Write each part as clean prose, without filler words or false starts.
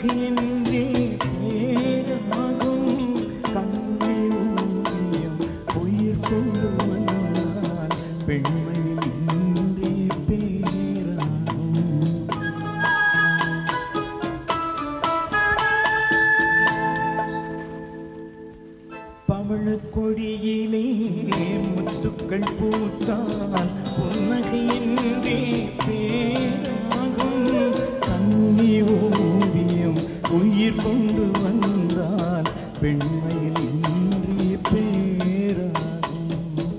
புன்னகையின்றி பேராகும் கண்ணி ஓவியம் உயிர் கொண்டு வந்தால் பெண்மையில் இன்றே பேராகும். பவழக் கொடியிலே முத்துக்கள் பூத்தால் புன்னகையின்றே பேராகும் கண்ணி ஓவியம் உயிர் கொண்டு வந்தால் பெண்மையில் இன்றே பேராகும்.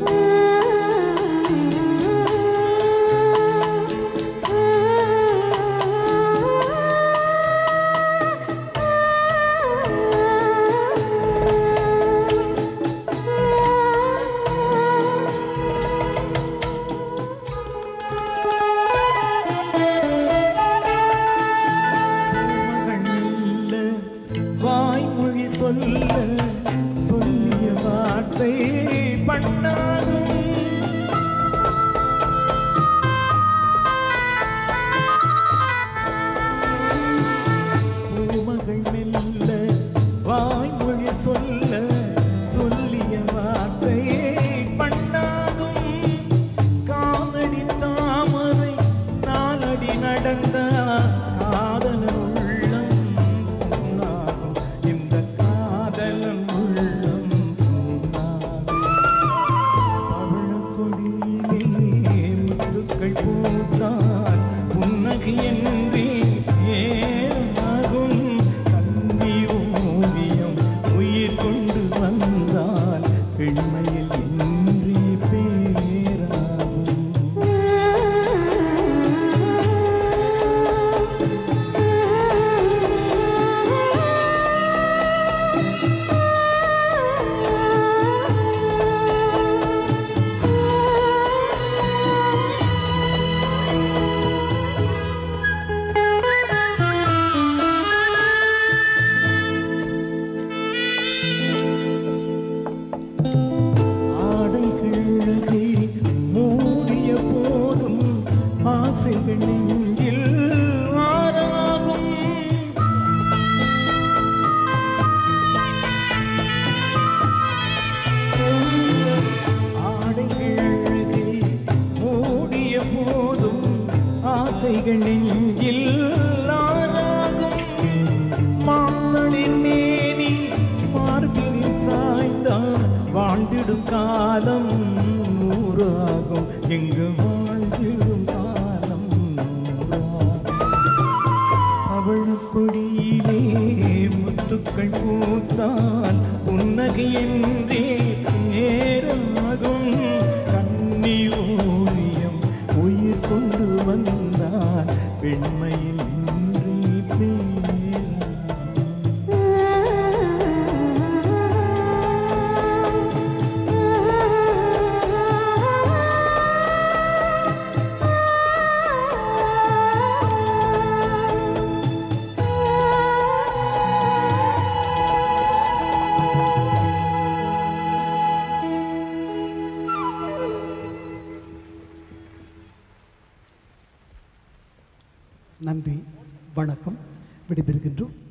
வாய்மொழி சொல்ல சொல்லிய வார்த்தை பண்ணாகும். பூமகள் மெல்ல வாய்மொழி சொல்ல சொல்லிய வார்த்தை பண்ணாகும். காலடி தாமரை நாலடி நடந்த காதலன் உள்ளம் புண்ணாகும். இந்த காதலன் உள்ளம் புண்ணாகும். பவழக்கொடியிலே முத்துக்கள் பூத்தால் புன்னகையின்றி பேராகும் கண்ணி ஓவியம் உயிர் கொண்டு வந்தால் பெண்மையில் இன்றே பேராகும். ஆடைகளகை மூடிய போதும் ஆசைகள் நெஞ்சில் ஆறாகும். ஆடைகளகை மூடிய போதும் ஆசைகள் நெஞ்சில் ஆறாகும். மாந்தளிர் மேனி மார்பினில் சாய்ந்தால் வாழ்ந்திடும் காலம் நூறாகும். எங்கு வாழ்ந்திடும் காலம் நூறாகும். அவளுக்கொடியிலே முத்துக்கள் பூத்தால் புன்னகையின்றே பேராகும் கண்ணி ஓவியம் உயிர் கொண்டு வந்தால் பெண்மையில் இன்றே பேராகும். நன்றி, வணக்கம். விடைபெறுகின்றோம்.